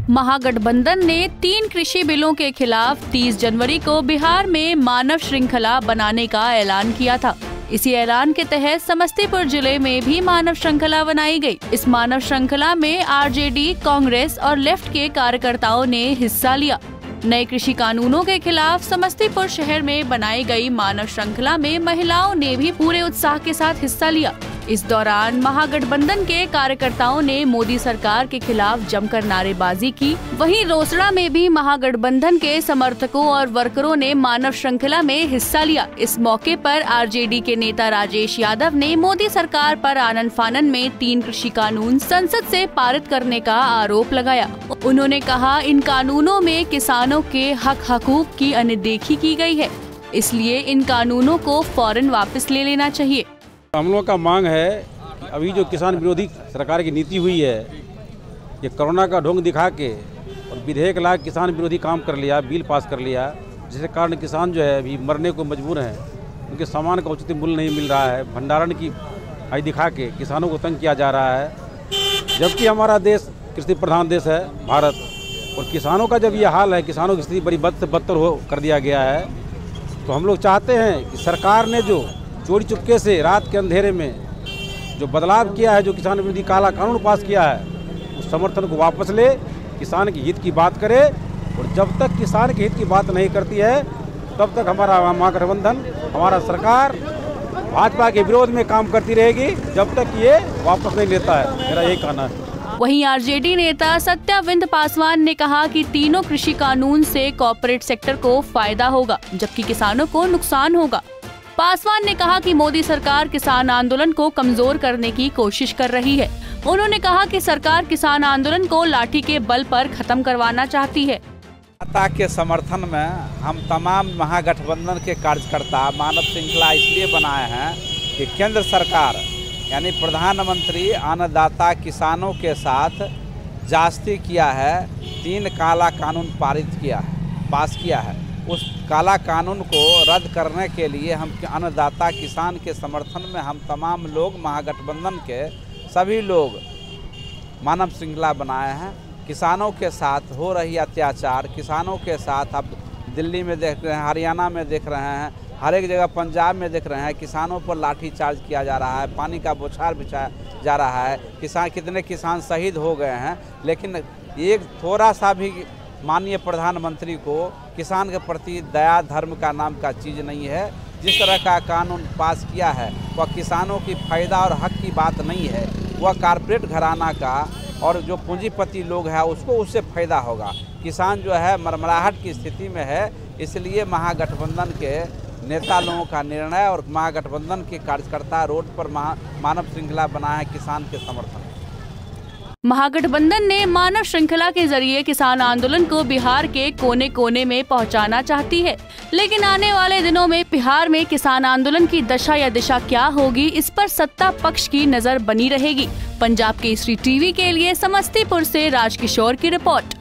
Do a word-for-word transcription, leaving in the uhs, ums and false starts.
महागठबंधन ने तीन कृषि बिलों के खिलाफ तीस जनवरी को बिहार में मानव श्रृंखला बनाने का ऐलान किया था। इसी ऐलान के तहत समस्तीपुर जिले में भी मानव श्रृंखला बनाई गई। इस मानव श्रृंखला में आरजेडी, कांग्रेस और लेफ्ट के कार्यकर्ताओं ने हिस्सा लिया। नए कृषि कानूनों के खिलाफ समस्तीपुर शहर में बनाई गई मानव श्रृंखला में महिलाओं ने भी पूरे उत्साह के साथ हिस्सा लिया। इस दौरान महागठबंधन के कार्यकर्ताओं ने मोदी सरकार के खिलाफ जमकर नारेबाजी की। वहीं रोसड़ा में भी महागठबंधन के समर्थकों और वर्करों ने मानव श्रृंखला में हिस्सा लिया। इस मौके पर आरजेडी के नेता राजेश यादव ने मोदी सरकार पर आनन फानन में तीन कृषि कानून संसद से पारित करने का आरोप लगाया। उन्होंने कहा, इन कानूनों में किसानों के हक हकूक की अनदेखी की गई है, इसलिए इन कानूनों को फौरन वापस ले लेना चाहिए। हम लोगों का मांग है कि अभी जो किसान विरोधी सरकार की नीति हुई है, ये कोरोना का ढोंग दिखा के और विधेयक ला किसान विरोधी काम कर लिया, बिल पास कर लिया, जिसके कारण किसान जो है अभी मरने को मजबूर हैं। उनके सामान का उचित मूल्य नहीं मिल रहा है। भंडारण की आई दिखा के किसानों को तंग किया जा रहा है, जबकि हमारा देश कृषि प्रधान देश है भारत, और किसानों का जब ये हाल है, किसानों की स्थिति बड़ी बद से बदतर हो कर दिया गया है। तो हम लोग चाहते हैं कि सरकार ने जो चोरी चुपके से रात के अंधेरे में जो बदलाव किया है, जो किसान विरोधी काला कानून पास किया है, उस समर्थन को वापस ले, किसान के हित की बात करे। और जब तक किसान के हित की बात नहीं करती है, तब तक हमारा महागठबंधन, हमारा सरकार भाजपा के विरोध में काम करती रहेगी, जब तक ये वापस नहीं लेता है। मेरा यही कहना है। वहीं आरजेडी नेता सत्याविंद पासवान ने कहा कि तीनों कृषि कानून से कॉर्पोरेट सेक्टर को फायदा होगा, जबकि किसानों को नुकसान होगा। पासवान ने कहा कि मोदी सरकार किसान आंदोलन को कमजोर करने की कोशिश कर रही है। उन्होंने कहा कि सरकार किसान आंदोलन को लाठी के बल पर खत्म करवाना चाहती है। जनता के समर्थन में हम तमाम महागठबंधन के कार्यकर्ता मानव श्रृंखला इसलिए बनाए हैं कि केंद्र सरकार यानी प्रधानमंत्री अन्नदाता किसानों के साथ जास्ती किया है, तीन काला कानून पारित किया है, पास किया है। उस काला कानून को रद्द करने के लिए हम अन्नदाता किसान के समर्थन में हम तमाम लोग महागठबंधन के सभी लोग मानव श्रृंखला बनाए हैं। किसानों के साथ हो रही अत्याचार, किसानों के साथ अब दिल्ली में देख रहे हैं, हरियाणा में देख रहे हैं, हर एक जगह पंजाब में देख रहे हैं, किसानों पर लाठी चार्ज किया जा रहा है, पानी का बौछार बिछाया जा रहा है। किसान कितने किसान शहीद हो गए हैं, लेकिन एक थोड़ा सा भी माननीय प्रधानमंत्री को किसान के प्रति दया धर्म का नाम का चीज़ नहीं है। जिस तरह का कानून पास किया है वह किसानों की फ़ायदा और हक की बात नहीं है, वह कारपोरेट घराना का और जो पूंजीपति लोग हैं उसको उससे फ़ायदा होगा। किसान जो है मरमराहट की स्थिति में है, इसलिए महागठबंधन के नेता लोगों का निर्णय और महागठबंधन के कार्यकर्ता रोड पर महा मानव श्रृंखला बनाए हैं किसान के समर्थन। महागठबंधन ने मानव श्रृंखला के जरिए किसान आंदोलन को बिहार के कोने कोने में पहुंचाना चाहती है, लेकिन आने वाले दिनों में बिहार में किसान आंदोलन की दशा या दिशा क्या होगी, इस पर सत्ता पक्ष की नजर बनी रहेगी। पंजाब केसरी टीवी के लिए समस्तीपुर से राजकिशोर की रिपोर्ट।